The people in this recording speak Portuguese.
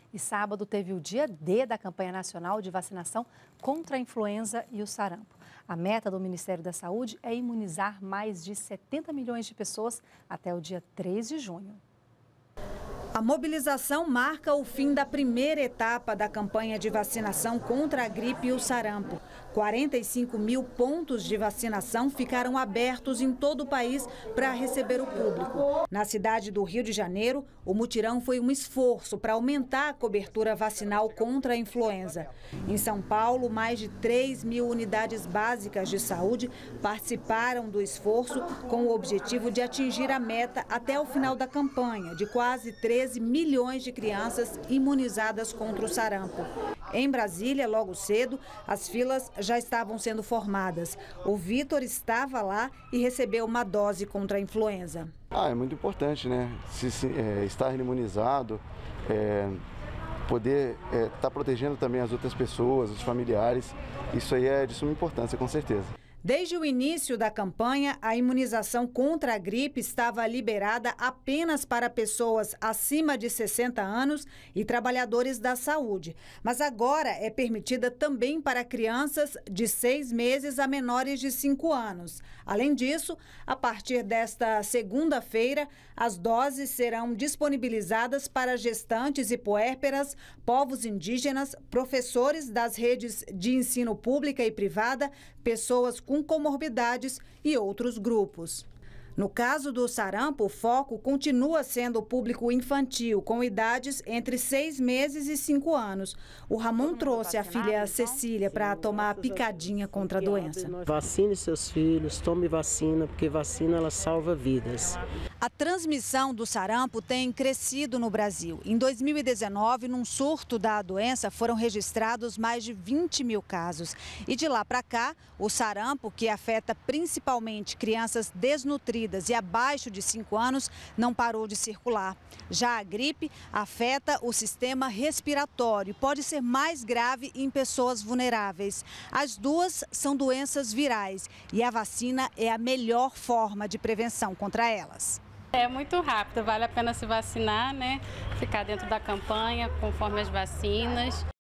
E sábado teve o dia D da campanha nacional de vacinação contra a influenza e o sarampo. A meta do Ministério da Saúde é imunizar mais de 70 milhões de pessoas até o dia 3 de junho. A mobilização marca o fim da primeira etapa da campanha de vacinação contra a gripe e o sarampo. 45 mil pontos de vacinação ficaram abertos em todo o país para receber o público. Na cidade do Rio de Janeiro, o mutirão foi um esforço para aumentar a cobertura vacinal contra a influenza. Em São Paulo, mais de 3 mil unidades básicas de saúde participaram do esforço com o objetivo de atingir a meta até o final da campanha, de quase 13 milhões de crianças imunizadas contra o sarampo. Em Brasília, logo cedo, as filas já estavam sendo formadas. O Vitor estava lá e recebeu uma dose contra a influenza. É muito importante, né? Estar imunizado, poder estar protegendo também as outras pessoas, os familiares. Isso aí é de suma importância, com certeza. Desde o início da campanha, a imunização contra a gripe estava liberada apenas para pessoas acima de 60 anos e trabalhadores da saúde. Mas agora é permitida também para crianças de 6 meses a menores de 5 anos. Além disso, a partir desta segunda-feira, as doses serão disponibilizadas para gestantes e puérperas, povos indígenas, professores das redes de ensino pública e privada, pessoas com comorbidades e outros grupos. No caso do sarampo, o foco continua sendo o público infantil, com idades entre 6 meses e 5 anos. O Ramon trouxe a filha Cecília para tomar a picadinha contra a doença. Vacine seus filhos, tome vacina, porque vacina ela salva vidas. A transmissão do sarampo tem crescido no Brasil. Em 2019, num surto da doença, foram registrados mais de 20 mil casos. E de lá para cá, o sarampo, que afeta principalmente crianças desnutridas e abaixo de 5 anos, não parou de circular. Já a gripe afeta o sistema respiratório e pode ser mais grave em pessoas vulneráveis. As duas são doenças virais e a vacina é a melhor forma de prevenção contra elas. É muito rápido, vale a pena se vacinar, né? Ficar dentro da campanha conforme as vacinas.